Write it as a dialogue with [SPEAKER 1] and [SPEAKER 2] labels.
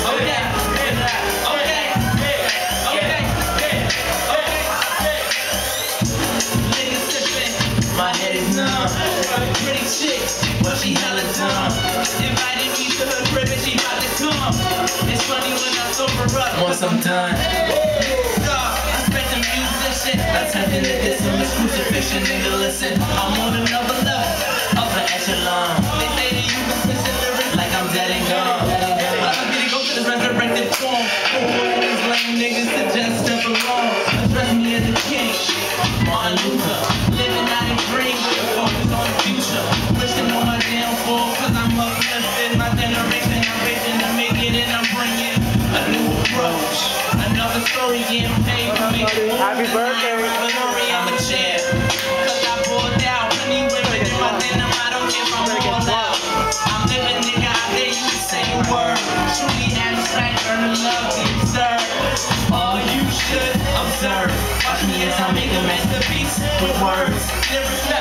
[SPEAKER 1] My head is numb. Pretty chick, but she hella dumb. Invited me to her crib and she about to come. It's funny when I sober up once I'm done. I spent the musician, attempting to diss him. It's crucifixion, nigga, listen. I'm on another level, upper echelon. They say that you can listen lyrics like I'm dead and gone. But I'm gonna go to the resurrected form. For these lame niggas to just step along. Address me as a king, Martin Luther. Living out a dream with a focus on the future. Wishing on my downfall, cause I'm uplifting my generation. I'm racing to make it and I'm bringing a new approach. Another story getting paid to make it more.
[SPEAKER 2] Happy birthday.
[SPEAKER 1] I'm a champ, cause I pulled out plenty women in my denim. I don't care if I'm all out. I'm living, nigga, I dare you to say a word. Truly abstract, earn the love, the absurd. All you should observe. Watch me as I make a masterpiece with words.